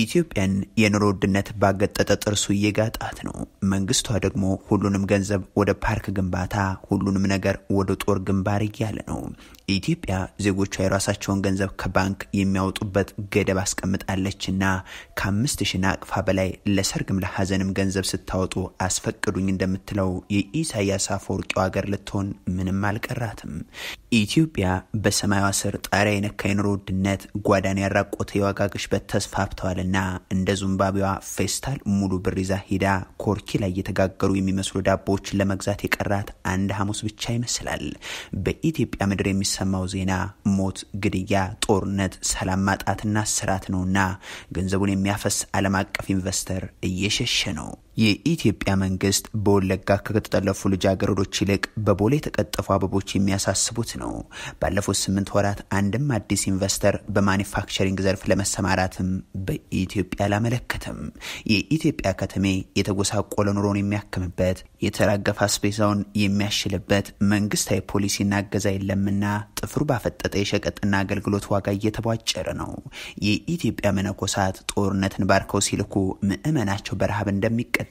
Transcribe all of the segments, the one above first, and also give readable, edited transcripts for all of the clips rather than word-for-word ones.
ኢትዮጵያን የኑሮ ውድነት ባገጠጠ ጥርሱ እየጋጣት ነው። መንግስቷ ደግሞ ሁሉንም ገንዘብ ወደ ፓርክ ግንባታ፣ ሁሉንም ነገር ወደ ጦር ግንባር እያለ ነው። ኢትዮጵያ ዜጎቿ የራሳቸውን ገንዘብ ከባንክ የሚያወጡበት ገደብ አስቀምጣለችና ከ5000 ናቅፋ በላይ ለሰርግም ለሐዘንም ገንዘብ ስታወጡ አስፈቅዱኝ እንደምትለው የኢሳያስ አፈወርቂው ሀገር ልትሆን ምንም አልቀራትም። ኢትዮጵያ በሰማያዊ ስር ጣሪያ የነካ የኑሮ ውድነት ጓዳን ያራቆተ የዋጋ ግሽበት ተስፋፍተዋልና እንደ ዚምባብዌዋ ፌስታል ሙሉ ብር ይዛ ሄዳ ኮርኪ ላይ የተጋገሩ የሚመስሉ ዳቦዎች ለመግዛት የቀራት አንድ ሐሙስ ብቻ ይመስላል። በኢትዮጵያ ምድር የሚሰማው ዜና ሞት፣ ግድያ፣ ጦርነት፣ ሰላም ማጣትና ስራት ነውና ገንዘቡን የሚያፈስ ዓለም አቀፍ ኢንቨስተር እየሸሸ ነው። የኢትዮጵያ መንግስት በወለጋ ከተጠለፉ ልጃገረዶች ይልቅ በቦሌ የተቀጠፉ አበቦች የሚያሳስቡት ነው። ባለፉት 8 ወራት አንድም አዲስ ኢንቨስተር በማኒፋክቸሪንግ ዘርፍ ለመሰማራትም በኢትዮጵያ አላመለከተም። የኢትዮጵያ ከተሜ የተጎሳቆለ ኑሮን የሚያክምበት፣ የተራገፈ አስቤዛውን የሚያሽልበት መንግስታዊ ፖሊሲና እገዛ የለምና ጥፍሩ ባፈጠጠ የሸቀጥና አገልግሎት ዋጋ እየተቧጨረ ነው። የኢትዮጵያ መነኮሳት ጦርነትን ባርከው ሲልኩ ምዕመናቸው በረሃብ እንደሚቀጣ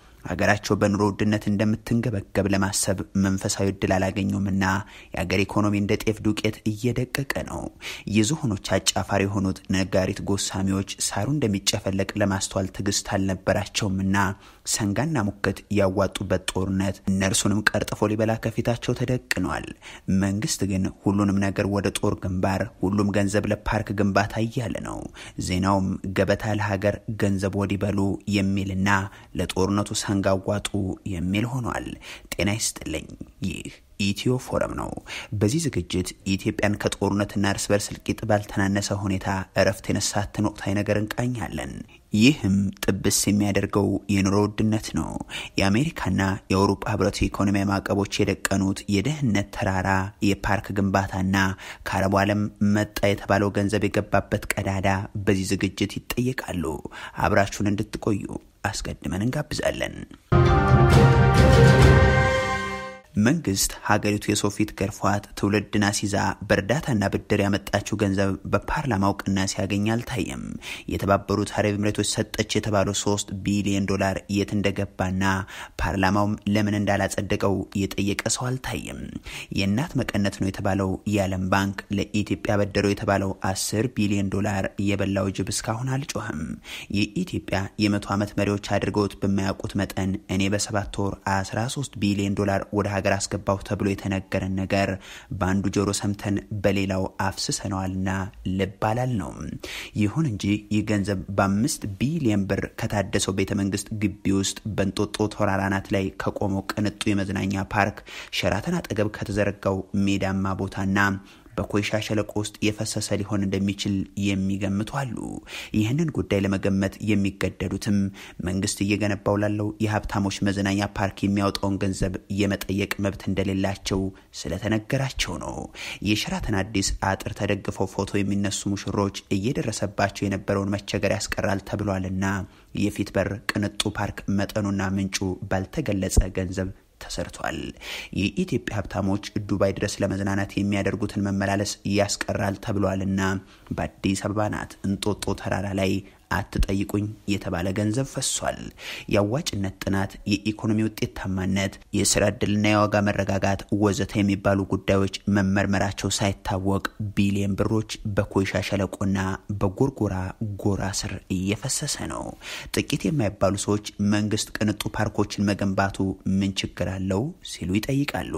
ሀገራቸው በኑሮ ውድነት እንደምትንገበገብ ለማሰብ መንፈሳዊ እድል አላገኙምና የሀገር ኢኮኖሚ እንደ ጤፍ ዱቄት እየደቀቀ ነው። የዝሆኖች አጫፋሪ የሆኑት ነጋሪት ጎሳሚዎች ሳሩ እንደሚጨፈለቅ ለማስተዋል ትግስት አልነበራቸውምና ሰንጋና ሙከት ያዋጡበት ጦርነት እነርሱንም ቀርጥፎ ሊበላ ከፊታቸው ተደቅኗል። መንግስት ግን ሁሉንም ነገር ወደ ጦር ግንባር፣ ሁሉም ገንዘብ ለፓርክ ግንባታ እያለ ነው። ዜናውም ገበታ ለሀገር ገንዘብ ወዲበሉ የሚልና ለጦርነቱ ሰንጋዋጡ የሚል ሆኗል። ጤና ይስጥልኝ። ይህ ኢትዮ ፎረም ነው። በዚህ ዝግጅት ኢትዮጵያን ከጦርነትና እርስ በርስ እልቂት ባልተናነሰ ሁኔታ እረፍት የነሳትን ወቅታዊ ነገር እንቃኛለን። ይህም ጥብስ የሚያደርገው የኑሮ ውድነት ነው። የአሜሪካና የአውሮፓ ህብረት ኢኮኖሚያዊ ማዕቀቦች የደቀኑት የድህነት ተራራ፣ የፓርክ ግንባታና ከአረቡ ዓለም መጣ የተባለው ገንዘብ የገባበት ቀዳዳ በዚህ ዝግጅት ይጠየቃሉ። አብራችሁን እንድትቆዩ አስቀድመን እንጋብዛለን። መንግስት ሀገሪቱ የሰው ፊት ገርፏት ትውልድና ሲዛ በእርዳታና ብድር ያመጣችው ገንዘብ በፓርላማ እውቅና ሲያገኝ አልታየም። የተባበሩት አረብ ኤምሬቶች ሰጠች የተባለው $3 ቢሊዮን የት እንደገባና ፓርላማውም ለምን እንዳላጸደቀው የጠየቀ ሰው አልታየም። የእናት መቀነት ነው የተባለው የዓለም ባንክ ለኢትዮጵያ በደረው የተባለው $10 ቢሊዮን የበላው ጅብ እስካሁን አልጮህም። የኢትዮጵያ የ100 ዓመት መሪዎች አድርገውት በማያውቁት መጠን እኔ በ7 ወር $13 ቢሊዮን ወደ ሀገር አስገባው ተብሎ የተነገረን ነገር በአንዱ ጆሮ ሰምተን በሌላው አፍስሰነዋልና ልባላል ነው። ይሁን እንጂ ይህ ገንዘብ በ5 ቢሊዮን ብር ከታደሰው ቤተመንግስት ግቢ ውስጥ በእንጦጦ ተራራናት ላይ ከቆመው ቅንጡ የመዝናኛ ፓርክ ሸራተን አጠገብ ከተዘረጋው ሜዳማ ቦታና በኮይሻ ሸለቆ ውስጥ የፈሰሰ ሊሆን እንደሚችል የሚገምቱ አሉ። ይህንን ጉዳይ ለመገመት የሚገደዱትም መንግስት እየገነባው ላለው የሀብታሞች መዝናኛ ፓርክ የሚያወጣውን ገንዘብ የመጠየቅ መብት እንደሌላቸው ስለተነገራቸው ነው። የሸራተን አዲስ አጥር ተደግፈው ፎቶ የሚነሱ ሙሽሮች እየደረሰባቸው የነበረውን መቸገር ያስቀራል ተብሏልና የፊት በር ቅንጡ ፓርክ መጠኑና ምንጩ ባልተገለጸ ገንዘብ ተሰርቷል። የኢትዮጵያ ሀብታሞች ዱባይ ድረስ ለመዝናናት የሚያደርጉትን መመላለስ ያስቀራል ተብሏልና በአዲስ አበባ ናት እንጦጦ ተራራ ላይ አትጠይቁኝ የተባለ ገንዘብ ፈሷል። የአዋጭነት ጥናት፣ የኢኮኖሚ ውጤታማነት፣ የስራ ዕድልና የዋጋ መረጋጋት ወዘተ የሚባሉ ጉዳዮች መመርመራቸው ሳይታወቅ ቢሊዮን ብሮች በኮይሻ ሸለቆና በጎርጎራ ጎራ ስር እየፈሰሰ ነው። ጥቂት የማይባሉ ሰዎች መንግስት ቅንጡ ፓርኮችን መገንባቱ ምን ችግር አለው ሲሉ ይጠይቃሉ።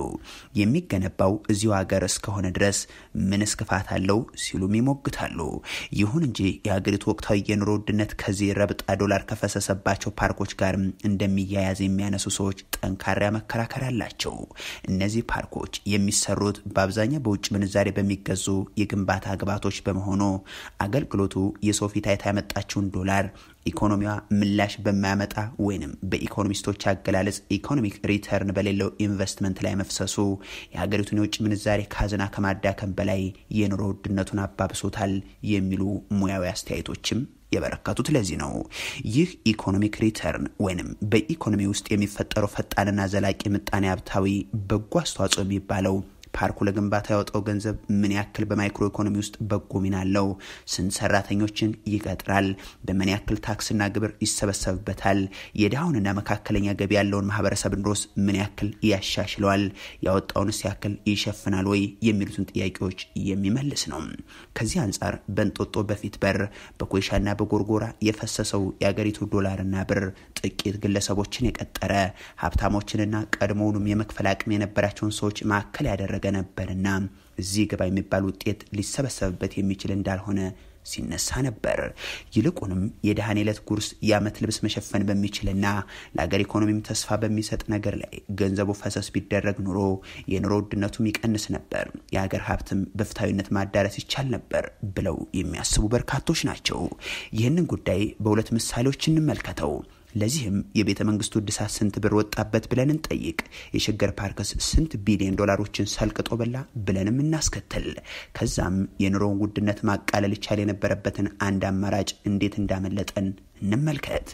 የሚገነባው እዚሁ ሀገር እስከሆነ ድረስ ምን እስክፋት አለው ሲሉም ይሞግታሉ። ይሁን እንጂ የሀገሪቱ ወቅታዊ የኑሮ ውድነት ከዚህ ረብጣ ዶላር ከፈሰሰባቸው ፓርኮች ጋር እንደሚያያዝ የሚያነሱ ሰዎች ጠንካራ መከራከሪያ አላቸው። እነዚህ ፓርኮች የሚሰሩት በአብዛኛው በውጭ ምንዛሬ በሚገዙ የግንባታ ግብዓቶች በመሆኑ አገልግሎቱ የሰው ፊት አይታ ያመጣችውን ዶላር ኢኮኖሚዋ ምላሽ በማያመጣ ወይንም በኢኮኖሚስቶች አገላለጽ ኢኮኖሚክ ሪተርን በሌለው ኢንቨስትመንት ላይ መፍሰሱ የሀገሪቱን የውጭ ምንዛሬ ካዝና ከማዳከም በላይ የኑሮ ውድነቱን አባብሶታል የሚሉ ሙያዊ አስተያየቶችም የበረከቱት ለዚህ ነው። ይህ ኢኮኖሚክ ሪተርን ወይንም በኢኮኖሚ ውስጥ የሚፈጠረው ፈጣንና ዘላቂ ምጣኔ ሀብታዊ በጎ አስተዋጽኦ የሚባለው ፓርኩ ለግንባታ ያወጣው ገንዘብ ምን ያክል በማይክሮ ኢኮኖሚ ውስጥ በጎ ሚና አለው? ስንት ሰራተኞችን ይቀጥራል? በምን ያክል ታክስና ግብር ይሰበሰብበታል? የድሃውንና መካከለኛ ገቢ ያለውን ማህበረሰብ ኑሮስ ምን ያክል ያሻሽለዋል? ያወጣውንስ ያክል ይሸፍናል ወይ? የሚሉትን ጥያቄዎች የሚመልስ ነው። ከዚህ አንፃር በእንጦጦ በፊት በር በኮይሻና በጎርጎራ የፈሰሰው የአገሪቱ ዶላርና ብር ጥቂት ግለሰቦችን የቀጠረ ሀብታሞችንና ቀድሞውንም የመክፈል አቅም የነበራቸውን ሰዎች ማዕከል ያደረገ ነበርና እዚህ ገባ የሚባል ውጤት ሊሰበሰብበት የሚችል እንዳልሆነ ሲነሳ ነበር። ይልቁንም የድሃን ዕለት ጉርስ የዓመት ልብስ መሸፈን በሚችልና ለአገር ኢኮኖሚም ተስፋ በሚሰጥ ነገር ላይ ገንዘቡ ፈሰስ ቢደረግ ኑሮ የኑሮ ውድነቱም ይቀንስ ነበር፣ የሀገር ሀብትም በፍትሃዊነት ማዳረስ ይቻል ነበር ብለው የሚያስቡ በርካቶች ናቸው። ይህንን ጉዳይ በሁለት ምሳሌዎች እንመልከተው። ለዚህም የቤተ መንግስቱ እድሳት ስንት ብር ወጣበት ብለን እንጠይቅ። የሸገር ፓርክስ ስንት ቢሊዮን ዶላሮችን ሰልቅጦ በላ ብለንም እናስከትል። ከዛም የኑሮውን ውድነት ማቃለል ይቻል የነበረበትን አንድ አማራጭ እንዴት እንዳመለጠን እንመልከት።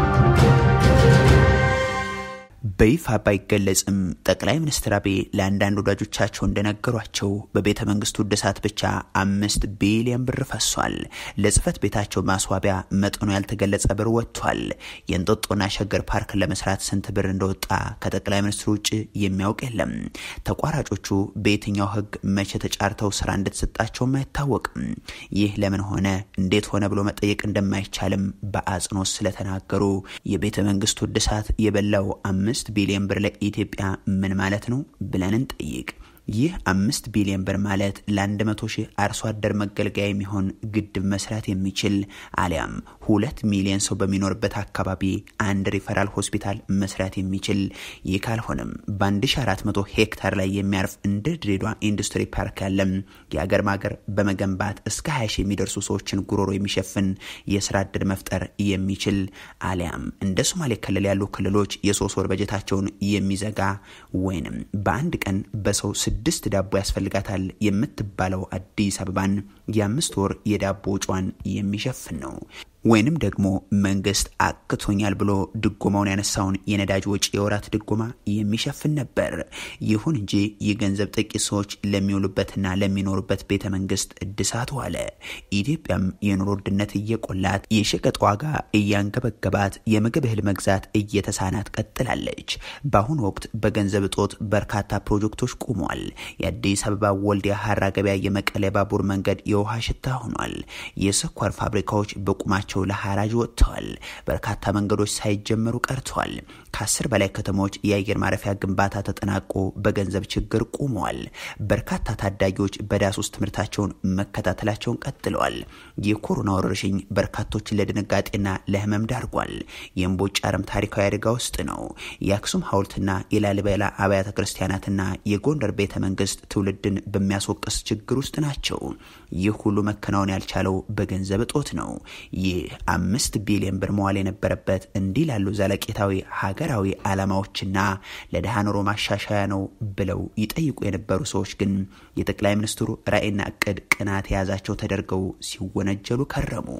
በይፋ ባይገለጽም ጠቅላይ ሚኒስትር አቤይ ለአንዳንድ ወዳጆቻቸው እንደነገሯቸው በቤተ መንግስቱ እድሳት ብቻ 5 ቢሊዮን ብር ፈሷል። ለጽፈት ቤታቸው ማስዋቢያ መጠኑ ያልተገለጸ ብር ወጥቷል። የእንጦጦና ሸገር ፓርክ ለመስራት ስንት ብር እንደወጣ ከጠቅላይ ሚኒስትሩ ውጭ የሚያውቅ የለም። ተቋራጮቹ በየትኛው ህግ መቼ ተጫርተው ስራ እንደተሰጣቸውም አይታወቅም። ይህ ለምን ሆነ እንዴት ሆነ ብሎ መጠየቅ እንደማይቻልም በአጽንኦት ስለተናገሩ የቤተ መንግስቱ እድሳት የበላው 5 ቢሊዮን ብር ለኢትዮጵያ ምን ማለት ነው ብለን እንጠይቅ። ይህ 5 ቢሊዮን ብር ማለት ለ100,000 አርሶ አደር መገልገያ የሚሆን ግድብ መስራት የሚችል አሊያም 2 ሚሊዮን ሰው በሚኖርበት አካባቢ አንድ ሪፈራል ሆስፒታል መስራት የሚችል፣ ይህ ካልሆነም በ1400 ሄክታር ላይ የሚያርፍ እንደ ድሬዳዋ ኢንዱስትሪ ፓርክ ያለ የአገር ማገር በመገንባት እስከ 20,000 የሚደርሱ ሰዎችን ጉሮሮ የሚሸፍን የስራ ዕድል መፍጠር የሚችል፣ አሊያም እንደ ሶማሌ ክልል ያሉ ክልሎች የ3 ወር በጀታቸውን የሚዘጋ ወይንም በአንድ ቀን በሰው 6 ዳቦ ያስፈልጋታል የምትባለው አዲስ አበባን የ5 ወር የዳቦ ወጪዋን የሚሸፍን ነው። ወይንም ደግሞ መንግስት አክቶኛል ብሎ ድጎማውን ያነሳውን የነዳጅ ወጪ የወራት ድጎማ የሚሸፍን ነበር። ይሁን እንጂ የገንዘብ ጥቂት ሰዎች ለሚውሉበትና ለሚኖሩበት ቤተ መንግስት እድሳት ዋለ። ኢትዮጵያም የኑሮ ውድነት እየቆላት የሸቀጥ ዋጋ እያንገበገባት የምግብ እህል መግዛት እየተሳናት ቀጥላለች። በአሁኑ ወቅት በገንዘብ እጦት በርካታ ፕሮጀክቶች ቆመዋል። የአዲስ አበባ ወልዲያ ሀራ ገበያ የመቀሌ ባቡር መንገድ የውሃ ሽታ ሆኗል። የስኳር ፋብሪካዎች በቁማቸው ለሐራጅ ወጥተዋል። በርካታ መንገዶች ሳይጀመሩ ቀርተዋል። ከ10 በላይ ከተሞች የአየር ማረፊያ ግንባታ ተጠናቆ በገንዘብ ችግር ቆመዋል። በርካታ ታዳጊዎች በዳስ ውስጥ ትምህርታቸውን መከታተላቸውን ቀጥለዋል። የኮሮና ወረርሽኝ በርካቶችን ለድንጋጤና ለህመም ዳርጓል። የእምቦጭ አረም ታሪካዊ አደጋ ውስጥ ነው። የአክሱም ሐውልትና የላሊበላ አብያተ ክርስቲያናትና የጎንደር ቤተ መንግስት ትውልድን በሚያስወቅስ ችግር ውስጥ ናቸው። ይህ ሁሉ መከናወን ያልቻለው በገንዘብ እጦት ነው። ይህ 5 ቢሊዮን ብር መዋል የነበረበት እንዲህ ላሉ ዘለቄታዊ ሀገራዊ ዓላማዎችና ለደሃ ኑሮ ማሻሻያ ነው ብለው ይጠይቁ የነበሩ ሰዎች ግን የጠቅላይ ሚኒስትሩ ራዕይና እቅድ ቅናት የያዛቸው ተደርገው ሲወነጀሉ ከረሙ።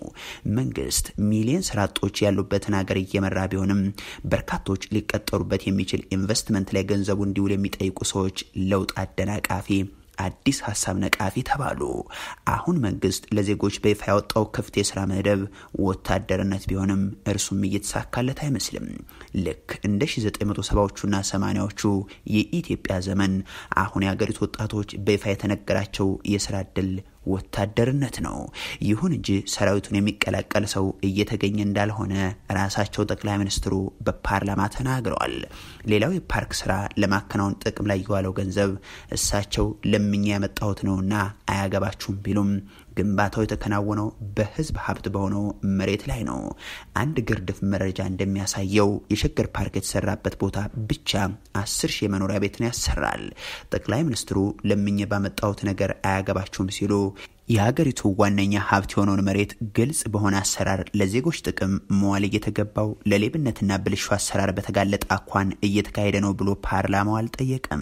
መንግስት ሚሊዮን ስራ አጦች ያሉበትን ሀገር እየመራ ቢሆንም በርካቶች ሊቀጠሩበት የሚችል ኢንቨስትመንት ላይ ገንዘቡ እንዲውል የሚጠይቁ ሰዎች ለውጥ አደናቃፊ አዲስ ሀሳብ ነቃፊ ተባሉ። አሁን መንግስት ለዜጎች በይፋ ያወጣው ክፍት የሥራ መደብ ወታደርነት ቢሆንም እርሱም እየተሳካለት አይመስልም። ልክ እንደ 1970ዎቹና 80ዎቹ የኢትዮጵያ ዘመን አሁን የሀገሪቱ ወጣቶች በይፋ የተነገራቸው የሥራ ዕድል ወታደርነት ነው። ይሁን እንጂ ሰራዊቱን የሚቀላቀል ሰው እየተገኘ እንዳልሆነ ራሳቸው ጠቅላይ ሚኒስትሩ በፓርላማ ተናግረዋል። ሌላው የፓርክ ስራ ለማከናወን ጥቅም ላይ የዋለው ገንዘብ እሳቸው ለምኛ ያመጣሁት ነውና አያገባችሁም ቢሉም ግንባታው የተከናወነው በህዝብ ሀብት በሆነው መሬት ላይ ነው። አንድ ግርድፍ መረጃ እንደሚያሳየው የሸገር ፓርክ የተሰራበት ቦታ ብቻ 10,000 የመኖሪያ ቤትን ያሰራል። ጠቅላይ ሚኒስትሩ ለምኜ ባመጣሁት ነገር አያገባችሁም ሲሉ የሀገሪቱ ዋነኛ ሀብት የሆነውን መሬት ግልጽ በሆነ አሰራር ለዜጎች ጥቅም መዋል እየተገባው ለሌብነትና ብልሹ አሰራር በተጋለጠ አኳን እየተካሄደ ነው ብሎ ፓርላማው አልጠየቀም።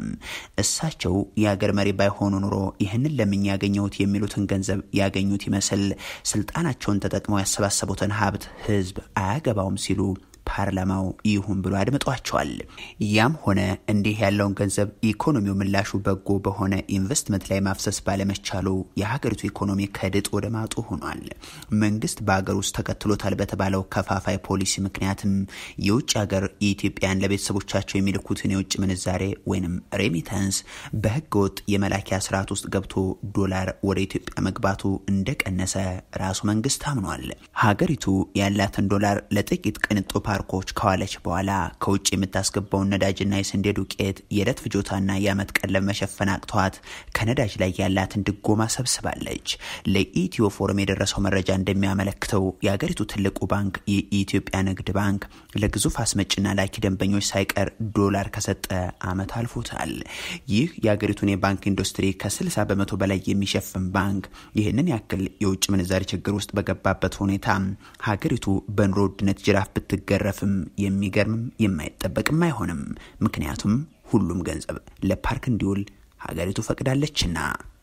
እሳቸው የሀገር መሪ ባይሆኑ ኑሮ ይህንን ለምን ያገኘሁት የሚሉትን ገንዘብ ያገኙት ይመስል ስልጣናቸውን ተጠቅመው ያሰባሰቡትን ሀብት ህዝብ አያገባውም ሲሉ ፓርላማው ይሁን ብሎ አድምጧቸዋል። ያም ሆነ እንዲህ ያለውን ገንዘብ ኢኮኖሚው ምላሹ በጎ በሆነ ኢንቨስትመንት ላይ ማፍሰስ ባለመቻሉ የሀገሪቱ ኢኮኖሚ ከድጥ ወደ ማጡ ሆኗል። መንግስት በአገር ውስጥ ተከትሎታል በተባለው ከፋፋይ ፖሊሲ ምክንያትም የውጭ ሀገር ኢትዮጵያን ለቤተሰቦቻቸው የሚልኩትን የውጭ ምንዛሬ ወይንም ሬሚታንስ በህገወጥ የመላኪያ ስርዓት ውስጥ ገብቶ ዶላር ወደ ኢትዮጵያ መግባቱ እንደቀነሰ ራሱ መንግስት አምኗል። ሀገሪቱ ያላትን ዶላር ለጥቂት ቅንጦ ፓርኮች ከዋለች በኋላ ከውጭ የምታስገባውን ነዳጅና የስንዴ ዱቄት የዕለት ፍጆታና የዓመት ቀለብ መሸፈን አቅቷት ከነዳጅ ላይ ያላትን ድጎማ ሰብስባለች። ለኢትዮ ፎረም የደረሰው መረጃ እንደሚያመለክተው የሀገሪቱ ትልቁ ባንክ የኢትዮጵያ ንግድ ባንክ ለግዙፍ አስመጭና ላኪ ደንበኞች ሳይቀር ዶላር ከሰጠ ዓመት አልፎታል። ይህ የሀገሪቱን የባንክ ኢንዱስትሪ ከ60% በላይ የሚሸፍን ባንክ ይህንን ያክል የውጭ ምንዛሪ ችግር ውስጥ በገባበት ሁኔታ ሀገሪቱ በኑሮ ውድነት ጅራፍ ብትገረፍም የሚገርምም የማይጠበቅም አይሆንም። ምክንያቱም ሁሉም ገንዘብ ለፓርክ እንዲውል ሀገሪቱ ፈቅዳለችና።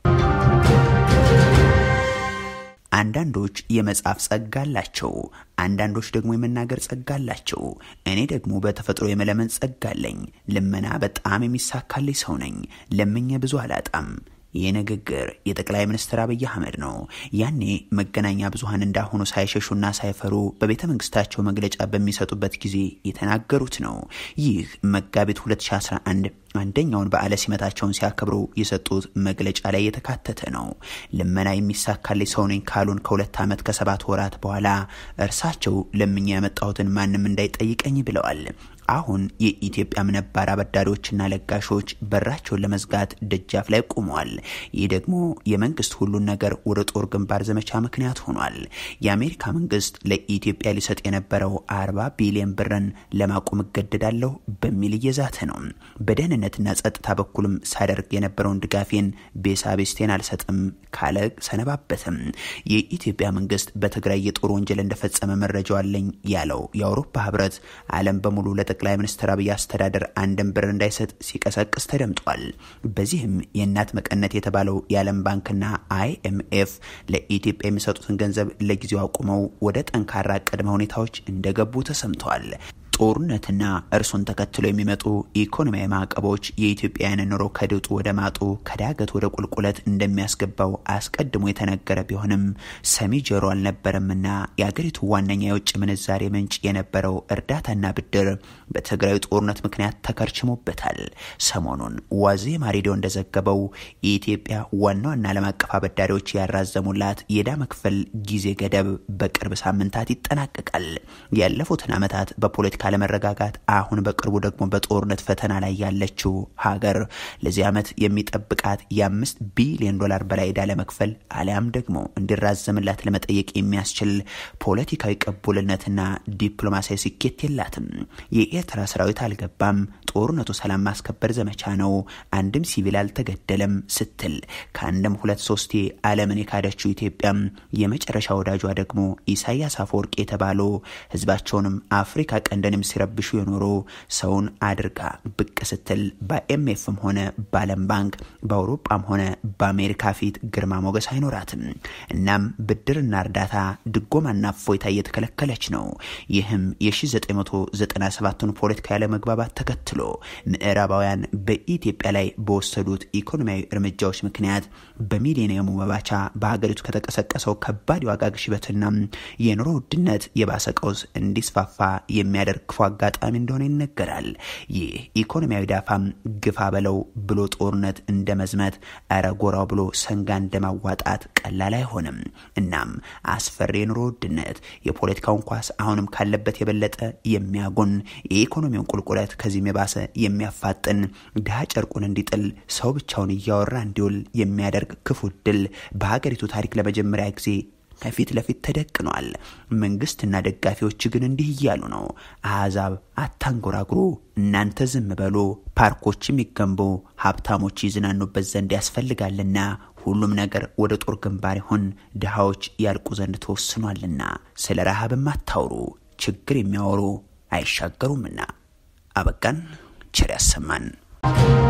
አንዳንዶች የመጻፍ ጸጋ አላቸው፣ አንዳንዶች ደግሞ የመናገር ጸጋ አላቸው። እኔ ደግሞ በተፈጥሮ የመለመን ጸጋ አለኝ። ልመና በጣም የሚሳካልኝ ሰው ነኝ። ለምኜ ብዙ አላጣም። የንግግር የጠቅላይ ሚኒስትር አብይ አህመድ ነው። ያኔ መገናኛ ብዙሃን እንዳሁኑ ሳይሸሹና ሳይፈሩ በቤተ መንግስታቸው መግለጫ በሚሰጡበት ጊዜ የተናገሩት ነው። ይህ መጋቢት 2011 አንደኛውን በዓለ ሲመታቸውን ሲያከብሩ የሰጡት መግለጫ ላይ የተካተተ ነው። ልመና የሚሳካልኝ ሰው ነኝ ካሉን ከ2 ዓመት ከ7 ወራት በኋላ እርሳቸው ለምኛ ያመጣሁትን ማንም እንዳይጠይቀኝ ብለዋል። አሁን የኢትዮጵያ ነባር አበዳሪዎችና ለጋሾች በራቸውን ለመዝጋት ደጃፍ ላይ ቆመዋል። ይህ ደግሞ የመንግስት ሁሉን ነገር ወደ ጦር ግንባር ዘመቻ ምክንያት ሆኗል። የአሜሪካ መንግስት ለኢትዮጵያ ሊሰጥ የነበረው 40 ቢሊዮን ብርን ለማቆም እገደዳለሁ በሚል እየዛተ ነው። በደህንነትና ጸጥታ በኩልም ሳደርግ የነበረውን ድጋፌን ቤሳቤስቴን አልሰጥም ካለ ሰነባበተም። የኢትዮጵያ መንግስት በትግራይ የጦር ወንጀል እንደፈጸመ መረጃው አለኝ ያለው የአውሮፓ ህብረት ዓለም በሙሉ ጠቅላይ ሚኒስትር አብይ አስተዳደር አንድም ብር እንዳይሰጥ ሲቀሰቅስ ተደምጧል። በዚህም የእናት መቀነት የተባለው የዓለም ባንክና IMF ለኢትዮጵያ የሚሰጡትን ገንዘብ ለጊዜው አቁመው ወደ ጠንካራ ቅድመ ሁኔታዎች እንደገቡ ተሰምቷል። ጦርነትና እርሱን ተከትሎ የሚመጡ ኢኮኖሚያዊ ማዕቀቦች የኢትዮጵያውያንን ኑሮ ከድጡ ወደ ማጡ ከዳገት ወደ ቁልቁለት እንደሚያስገባው አስቀድሞ የተነገረ ቢሆንም ሰሚ ጆሮ አልነበረምና የአገሪቱ ዋነኛ የውጭ ምንዛሬ ምንጭ የነበረው እርዳታና ብድር በትግራይ ጦርነት ምክንያት ተከርችሞበታል። ሰሞኑን ዋዜማ ሬዲዮ እንደዘገበው የኢትዮጵያ ዋናና ዓለም አቀፍ አበዳሪዎች ያራዘሙላት የዕዳ መክፈል ጊዜ ገደብ በቅርብ ሳምንታት ይጠናቀቃል። ያለፉትን ዓመታት በፖለቲካ ለመረጋጋት አሁን በቅርቡ ደግሞ በጦርነት ፈተና ላይ ያለችው ሀገር ለዚህ ዓመት የሚጠብቃት የ5 ቢሊዮን ዶላር በላይ ዕዳ ለመክፈል አሊያም ደግሞ እንዲራዘምላት ለመጠየቅ የሚያስችል ፖለቲካዊ ቅቡልነትና ዲፕሎማሲያዊ ስኬት የላትም። የኤርትራ ሰራዊት አልገባም፣ ጦርነቱ ሰላም ማስከበር ዘመቻ ነው፣ አንድም ሲቪል አልተገደለም ስትል ከአንድም 2-3 ዓለምን የካደችው ኢትዮጵያ የመጨረሻ ወዳጇ ደግሞ ኢሳያስ አፈወርቂ የተባለው ህዝባቸውንም አፍሪካ ቀንደንም ሲረብሹ የኖሩ ሰውን አድርጋ ብቅ ስትል በIMFም ሆነ በዓለም ባንክ በአውሮፓም ሆነ በአሜሪካ ፊት ግርማ ሞገስ አይኖራትም። እናም ብድርና እርዳታ ድጎማና እፎይታ እየተከለከለች ነው። ይህም የ1997ቱን ፖለቲካ ያለ መግባባት ተከትሎ ምዕራባውያን በኢትዮጵያ ላይ በወሰዱት ኢኮኖሚያዊ እርምጃዎች ምክንያት በሚሊኒየሙ መባቻ በሀገሪቱ ከተቀሰቀሰው ከባድ የዋጋ ግሽበትና የኑሮ ውድነት የባሰ ቀውስ እንዲስፋፋ የሚያደርግ ክፉ አጋጣሚ እንደሆነ ይነገራል። ይህ ኢኮኖሚያዊ ዳፋም ግፋ በለው ብሎ ጦርነት እንደመዝመት አረጎራው ብሎ ሰንጋ እንደማዋጣት ቀላል አይሆንም። እናም አስፈሪ የኑሮ ውድነት የፖለቲካውን ኳስ አሁንም ካለበት የበለጠ የሚያጎን የኢኮኖሚውን ቁልቁለት ከዚህም የባሰ የሚያፋጥን ድሃ ጨርቁን እንዲጥል ሰው ብቻውን እያወራ እንዲውል የሚያደርግ ክፉ ድል በሀገሪቱ ታሪክ ለመጀመሪያ ጊዜ ከፊት ለፊት ተደቅኗል። መንግስትና ደጋፊዎች ግን እንዲህ እያሉ ነው። አሕዛብ አታንጎራጉሩ፣ እናንተ ዝም በሉ፣ ፓርኮችም ይገንቡ፣ ሀብታሞች ይዝናኑበት ዘንድ ያስፈልጋልና፣ ሁሉም ነገር ወደ ጦር ግንባር ይሁን፣ ድሃዎች ያልቁ ዘንድ ተወስኗልና፣ ስለ ረሃብም አታውሩ፣ ችግር የሚያወሩ አይሻገሩምና። አበቃን። ቸር ያሰማን።